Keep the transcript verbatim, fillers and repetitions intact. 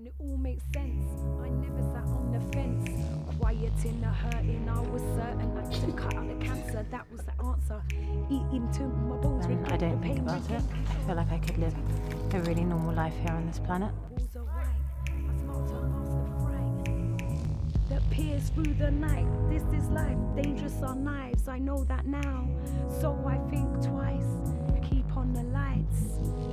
and it all makes sense. I never sat on the fence, quiet in the hurting. I was certain I to cut out the cancer. That was the answer. Eating to my bones. And I don't think about it. I feel like I could live a really normal life here on this planet. Walls are white. I smart to master fright that peers through the night. This is life. Dangerous are knives. I know that now. So I think twice. Keep on the lights.